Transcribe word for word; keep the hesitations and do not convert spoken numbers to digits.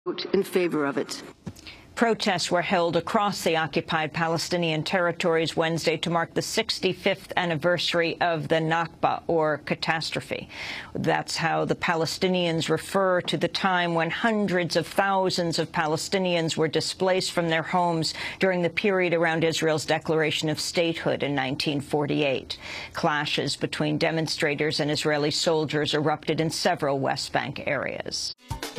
vote in favor of it. Protests were held across the occupied Palestinian territories Wednesday to mark the sixty-fifth anniversary of the Nakba, or catastrophe. That's how the Palestinians refer to the time when hundreds of thousands of Palestinians were displaced from their homes during the period around Israel's declaration of statehood in nineteen forty-eight. Clashes between demonstrators and Israeli soldiers erupted in several West Bank areas.